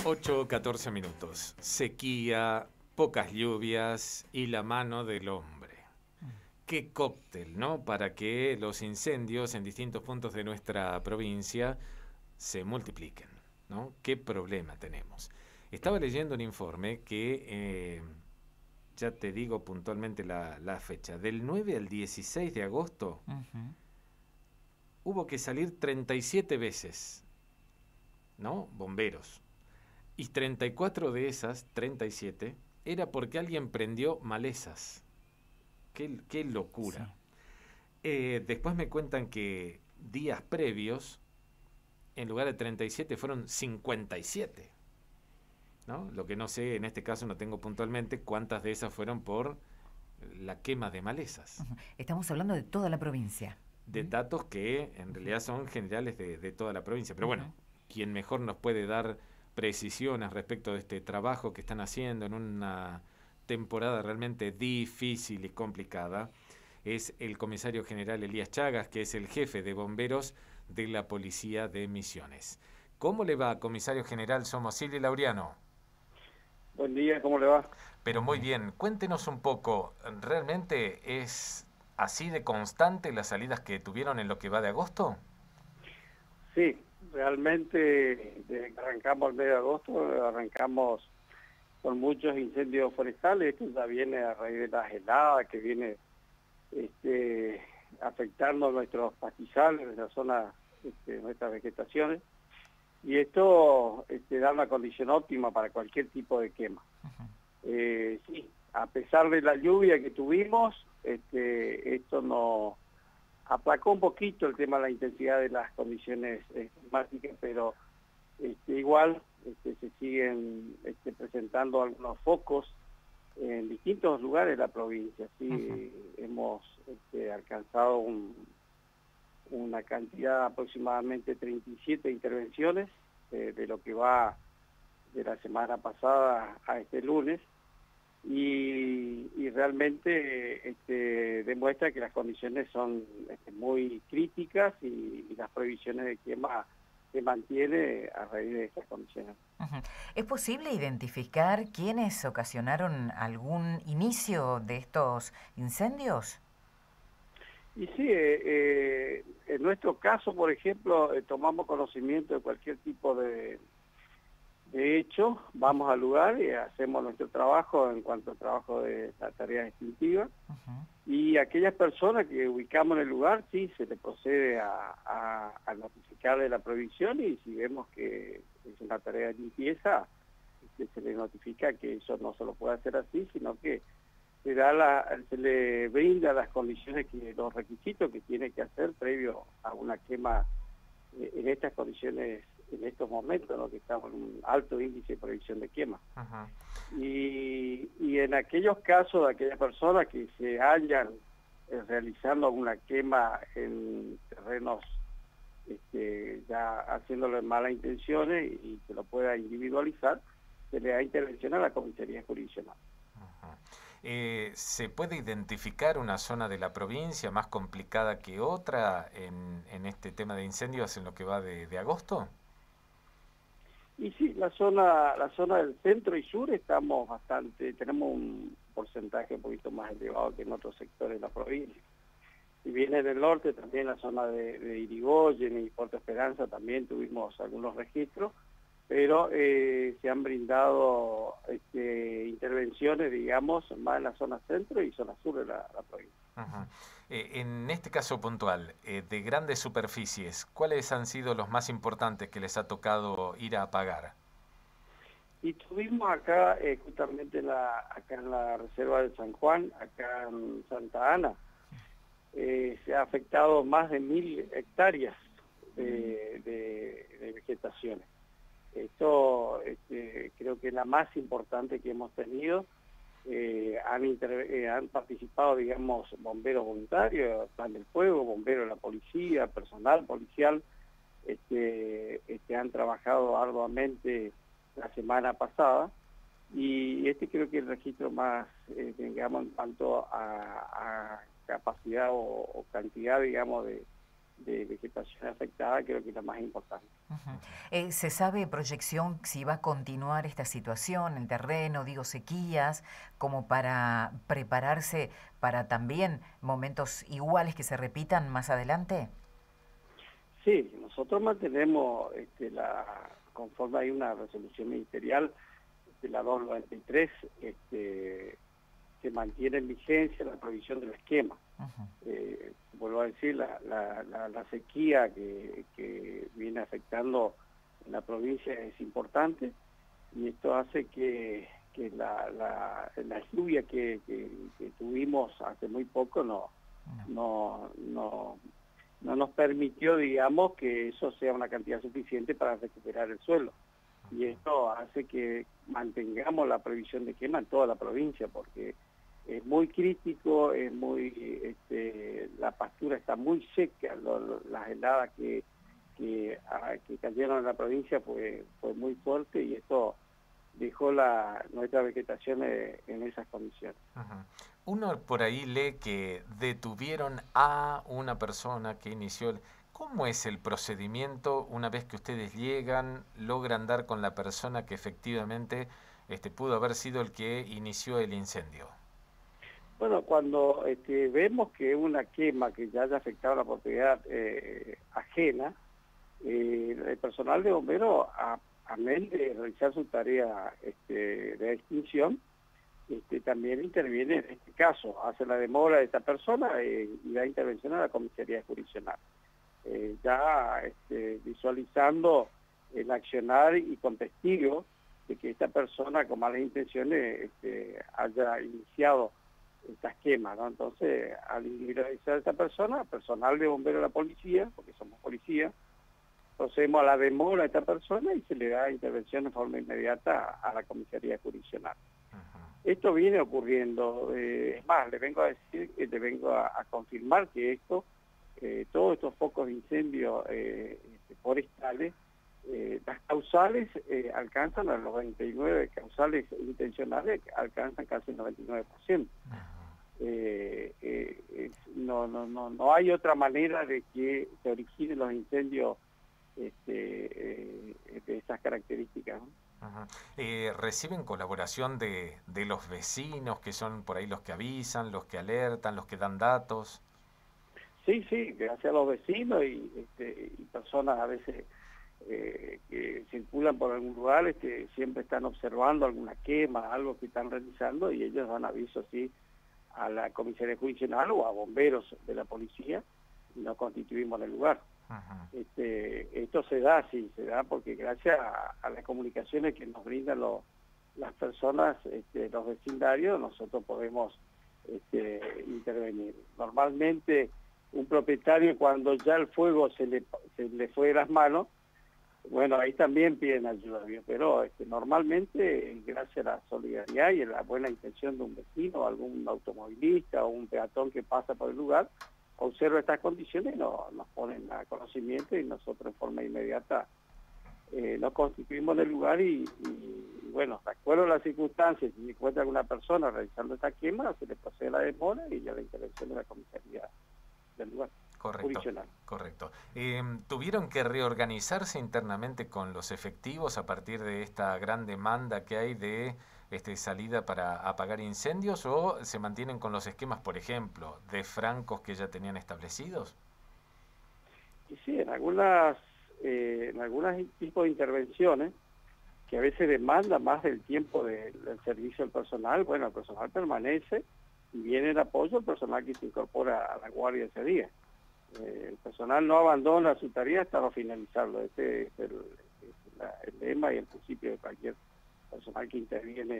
8:14. Sequía, pocas lluvias y la mano del hombre. Qué cóctel, ¿no? Para que los incendios en distintos puntos de nuestra provincia se multipliquen, ¿no? ¿Qué problema tenemos? Estaba leyendo un informe que, ya te digo puntualmente la fecha, del 9 al 16 de agosto hubo que salir 37 veces, ¿no? Bomberos. Y 34 de esas, 37, era porque alguien prendió malezas. Qué locura. Después me cuentan que días previos, en lugar de 37, fueron 57. ¿No? Lo que no sé, en este caso no tengo puntualmente cuántas de esas fueron por la quema de malezas. Estamos hablando de toda la provincia. De datos que en realidad son generales de toda la provincia. Pero bueno, quien mejor nos puede dar precisiones respecto de este trabajo que están haciendo en una temporada realmente difícil y complicada es el comisario general Elías Chagas, que es el jefe de bomberos de la Policía de Misiones. ¿Cómo le va, comisario general? Somos Silvia y Laureano. Buen día, ¿cómo le va? Pero muy bien, cuéntenos un poco, ¿realmente es así de constante las salidas que tuvieron en lo que va de agosto? Sí, realmente desde que arrancamos el mes de agosto, arrancamos con muchos incendios forestales. Esto ya viene a raíz de las heladas que viene afectando nuestros pastizales, nuestra zona, nuestras vegetaciones. Y esto da una condición óptima para cualquier tipo de quema. Sí, a pesar de la lluvia que tuvimos, esto nos aplacó un poquito el tema de la intensidad de las condiciones climáticas, pero igual se siguen presentando algunos focos en distintos lugares de la provincia. Sí, hemos alcanzado una cantidad aproximadamente 37 intervenciones de lo que va de la semana pasada a este lunes, y realmente demuestra que las condiciones son muy críticas y las prohibiciones de quema se mantiene a raíz de estas condiciones. ¿Es posible identificar quiénes ocasionaron algún inicio de estos incendios? Y sí, en nuestro caso, por ejemplo, tomamos conocimiento de cualquier tipo de hecho, vamos al lugar y hacemos nuestro trabajo en cuanto al trabajo de la tarea extintiva. Y aquellas personas que ubicamos en el lugar, sí, se le procede a notificarle la prohibición, y si vemos que es una tarea de limpieza, se le notifica que eso no se lo puede hacer así, sino que se le brinda las condiciones, los requisitos que tiene que hacer previo a una quema en estas condiciones, en estos momentos, ¿no? Que estamos en un alto índice de prohibición de quema. Y en aquellos casos de aquellas personas que se hallan realizando alguna quema en terrenos ya haciéndolo en malas intenciones y que lo pueda individualizar, se le da intervención a la comisaría jurisdiccional. ¿Se puede identificar una zona de la provincia más complicada que otra en este tema de incendios en lo que va de agosto? Y sí, la zona del centro y sur tenemos un porcentaje un poquito más elevado que en otros sectores de la provincia. Si viene del norte, también la zona de Irigoyen y Puerto Esperanza también tuvimos algunos registros, pero se han brindado intervenciones, digamos, más en la zona centro y zona sur de la provincia. En este caso puntual, de grandes superficies, ¿cuáles han sido los más importantes que les ha tocado ir a apagar? Y tuvimos acá, justamente acá en la reserva de San Juan, acá en Santa Ana, se ha afectado más de 1000 hectáreas de vegetaciones. Esto creo que es la más importante que hemos tenido. Han participado, digamos, bomberos voluntarios, Plan del Fuego, bomberos de la policía, personal policial, han trabajado arduamente la semana pasada, y creo que el registro más, digamos, en cuanto a capacidad o cantidad, digamos, de vegetación afectada, creo que es la más importante. ¿Se sabe proyección si va a continuar esta situación, el terreno, digo, sequías, como para prepararse para también momentos iguales que se repitan más adelante? Sí, nosotros mantenemos, conforme hay una resolución ministerial de la 293, se mantiene en vigencia la provisión del esquema. Vuelvo a decir, la sequía que viene afectando en la provincia es importante, y esto hace que la lluvia que tuvimos hace muy poco no nos permitió, digamos, que eso sea una cantidad suficiente para recuperar el suelo. Y esto hace que mantengamos la previsión de quema en toda la provincia, porque es muy crítico, la pastura está muy seca, las heladas que cayeron en la provincia fue muy fuerte, y esto dejó nuestra vegetación en esas condiciones. Uno por ahí lee que detuvieron a una persona que inició el... ¿Cómo es el procedimiento una vez que ustedes llegan, logran dar con la persona que efectivamente pudo haber sido el que inició el incendio? Bueno, cuando vemos que una quema que ya haya afectado a la propiedad ajena, el personal de bomberos, amén de realizar su tarea de extinción, también interviene en este caso, hace la demora de esta persona y da intervención a la comisaría jurisdiccional. Visualizando el accionar y con testigos de que esta persona con malas intenciones haya iniciado estas quemas, ¿no? Entonces, al individualizar a esta persona, personal de bomberos de la policía, porque somos policía, procedemos a la demora de esta persona y se le da intervención de forma inmediata a la comisaría jurisdiccional. Esto viene ocurriendo, es más, le vengo a confirmar que todos estos focos de incendio forestales, las causales alcanzan a los 29, causales intencionales alcanzan casi el 99%. No hay otra manera de que se originen los incendios de estas características, ¿no? ¿Reciben colaboración de los vecinos, que son por ahí los que avisan, los que alertan, los que dan datos? Sí, gracias a los vecinos y personas a veces que circulan por algún lugar, siempre están observando alguna quema, algo que están realizando, y ellos dan aviso así a la comisaría jurisdiccional o a bomberos de la policía, y nos constituimos en el lugar. Esto se da porque gracias a las comunicaciones que nos brindan las personas, los vecindarios, nosotros podemos intervenir. Normalmente un propietario, cuando ya el fuego se le fue de las manos, bueno, ahí también piden ayuda, pero normalmente, gracias a la solidaridad y a la buena intención de un vecino, algún automovilista o un peatón que pasa por el lugar, observa estas condiciones y nos ponen a conocimiento, y nosotros en forma inmediata nos constituimos en el lugar y bueno, de acuerdo a las circunstancias, si se encuentra alguna persona realizando esta quema, se le procede la demora y ya la intervención de la comisaría del lugar. Correcto. ¿Tuvieron que reorganizarse internamente con los efectivos a partir de esta gran demanda que hay de salida para apagar incendios, o se mantienen con los esquemas, por ejemplo, de francos que ya tenían establecidos? Y sí, en algunos tipos de intervenciones que a veces demanda más del tiempo del servicio del personal, bueno, el personal permanece y viene en apoyo al personal que se incorpora a la guardia ese día. El personal no abandona su tarea hasta finalizarlo. Este es el lema y el principio de cualquier personal que interviene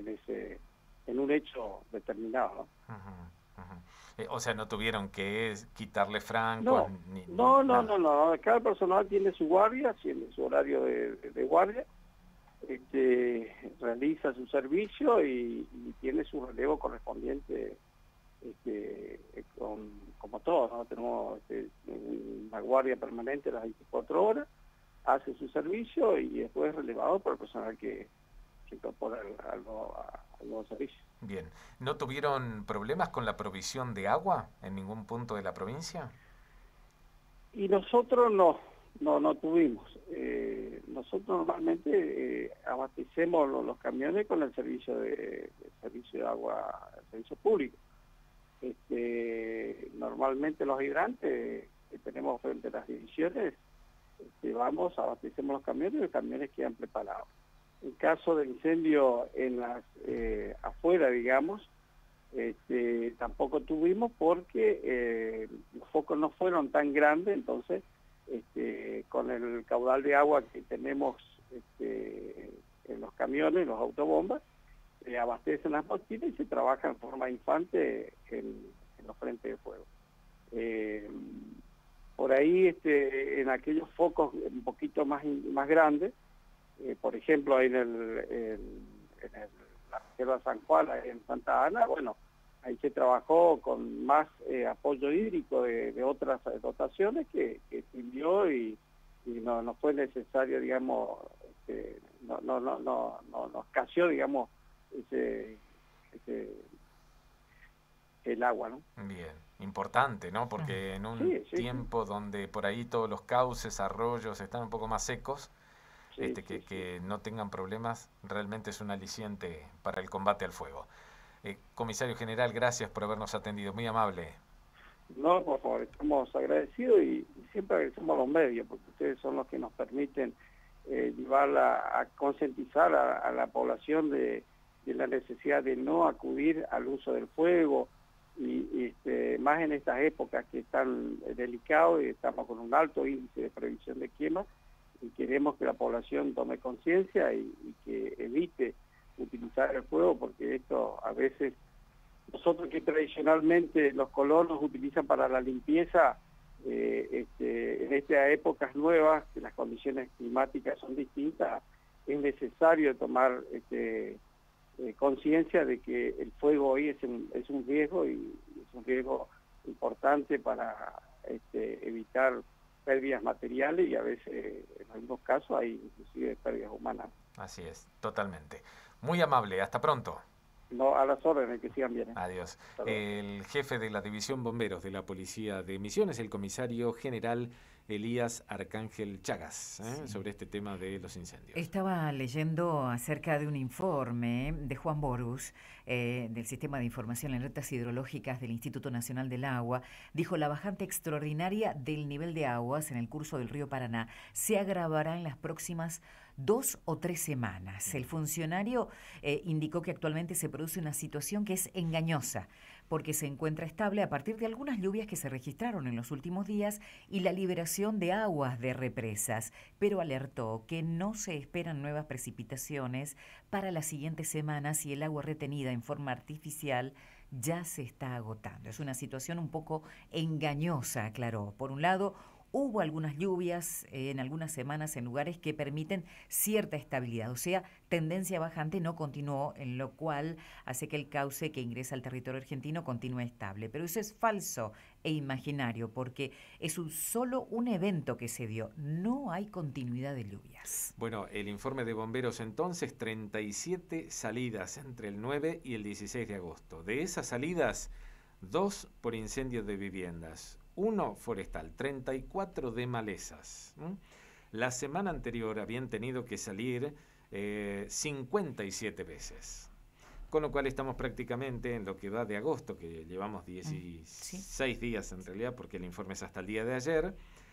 en un hecho determinado, ¿no? O sea, no tuvieron que quitarle francos. No. Cada personal tiene su guardia, tiene su horario de guardia, realiza su servicio y tiene su relevo correspondiente, como todos, ¿no? Tenemos una guardia permanente las 24 horas, hace su servicio y después es relevado por el personal que se incorpora al nuevo servicio. Bien. ¿No tuvieron problemas con la provisión de agua en ningún punto de la provincia? Y nosotros no tuvimos. Nosotros normalmente abastecemos los camiones con el servicio de agua, el servicio público. Normalmente los hidrantes que tenemos frente a las divisiones, abastecemos los camiones y los camiones quedan preparados. En caso de incendio en las afuera, digamos, tampoco tuvimos porque los focos no fueron tan grandes, entonces con el caudal de agua que tenemos en los camiones, los autobombas, abastecen las botinas y se trabaja en forma infante en los frentes de fuego. Por ahí, en aquellos focos un poquito más grandes, por ejemplo, ahí en la reserva San Juan, en Santa Ana, bueno, ahí se trabajó con más apoyo hídrico de otras dotaciones que sirvió y no fue necesario, digamos, no escaseó, digamos, el agua, ¿no? Bien, importante, ¿no? Porque en un tiempo donde por ahí todos los cauces, arroyos están un poco más secos, que no tengan problemas, realmente es un aliciente para el combate al fuego. Comisario General, gracias por habernos atendido, muy amable. No, por favor, estamos agradecidos y siempre agradecemos a los medios, porque ustedes son los que nos permiten llevarla a concientizar a la población de la necesidad de no acudir al uso del fuego, y más en estas épocas que están delicados y estamos con un alto índice de previsión de quema, y queremos que la población tome conciencia y que evite utilizar el fuego, porque esto a veces, nosotros que tradicionalmente los colonos utilizan para la limpieza, en estas épocas nuevas, que las condiciones climáticas son distintas, es necesario tomar conciencia de que el fuego hoy es un riesgo, y es un riesgo importante para evitar pérdidas materiales, y a veces en algunos casos hay inclusive pérdidas humanas. Así es, totalmente. Muy amable, hasta pronto. No, a las órdenes, que sigan bien. Adiós. El jefe de la División Bomberos de la Policía de Misiones, el comisario general Elías Arcángel Chagas, sobre este tema de los incendios. Estaba leyendo acerca de un informe de Juan Borús, del Sistema de Información en Alertas Hidrológicas del Instituto Nacional del Agua. Dijo: la bajante extraordinaria del nivel de aguas en el curso del río Paraná se agravará en las próximas 2 o 3 semanas. El funcionario indicó que actualmente se produce una situación que es engañosa, porque se encuentra estable a partir de algunas lluvias que se registraron en los últimos días y la liberación de aguas de represas, pero alertó que no se esperan nuevas precipitaciones para las siguientes semanas y el agua retenida en forma artificial ya se está agotando. Es una situación un poco engañosa, aclaró. Por un lado, hubo algunas lluvias en algunas semanas en lugares que permiten cierta estabilidad, o sea, tendencia bajante no continuó, en lo cual hace que el cauce que ingresa al territorio argentino continúe estable. Pero eso es falso e imaginario, porque es solo un evento que se dio, no hay continuidad de lluvias. Bueno, el informe de bomberos entonces, 37 salidas entre el 9 y el 16 de agosto. De esas salidas, 2 por incendios de viviendas, 1 forestal, 34 de malezas. La semana anterior habían tenido que salir 57 veces. Con lo cual estamos prácticamente en lo que va de agosto, que llevamos 16 días en realidad, porque el informe es hasta el día de ayer,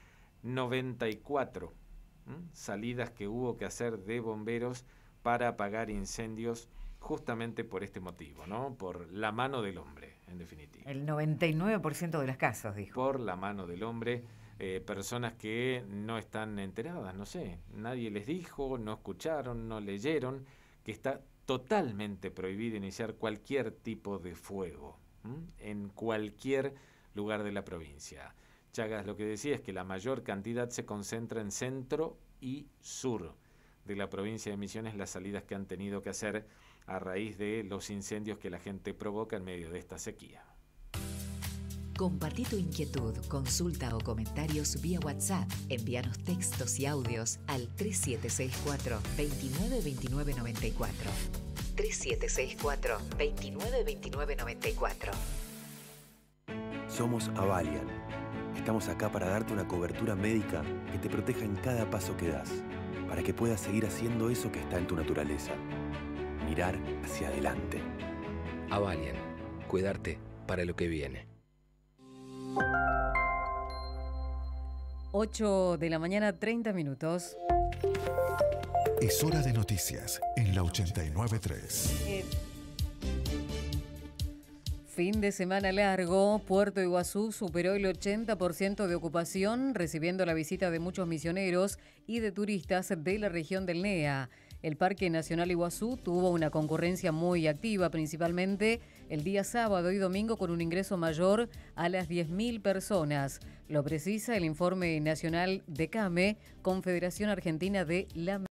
94 salidas que hubo que hacer de bomberos para apagar incendios, justamente por este motivo, ¿no? Por la mano del hombre, en definitiva. El 99% de los casos, dijo. Por la mano del hombre, personas que no están enteradas, no sé, nadie les dijo, no escucharon, no leyeron, que está totalmente prohibido iniciar cualquier tipo de fuego en cualquier lugar de la provincia. Chagas lo que decía es que la mayor cantidad se concentra en centro y sur de la provincia de Misiones, las salidas que han tenido que hacer a raíz de los incendios que la gente provoca en medio de esta sequía. Compartí tu inquietud, consulta o comentarios vía WhatsApp. Envíanos textos y audios al 3764 29 29 94. 3764 29 29 94. Somos Avalian, Estamos acá para darte una cobertura médica que te proteja en cada paso que das, para que puedas seguir haciendo eso que está en tu naturaleza. Mirar hacia adelante. Avalian, cuidarte para lo que viene. 8 de la mañana, 30 minutos. Es hora de noticias en la 89.3. Fin de semana largo, Puerto Iguazú superó el 80% de ocupación, recibiendo la visita de muchos misioneros y de turistas de la región del NEA. El Parque Nacional Iguazú tuvo una concurrencia muy activa, principalmente el día sábado y domingo, con un ingreso mayor a las 10.000 personas. Lo precisa el informe nacional de CAME, Confederación Argentina de la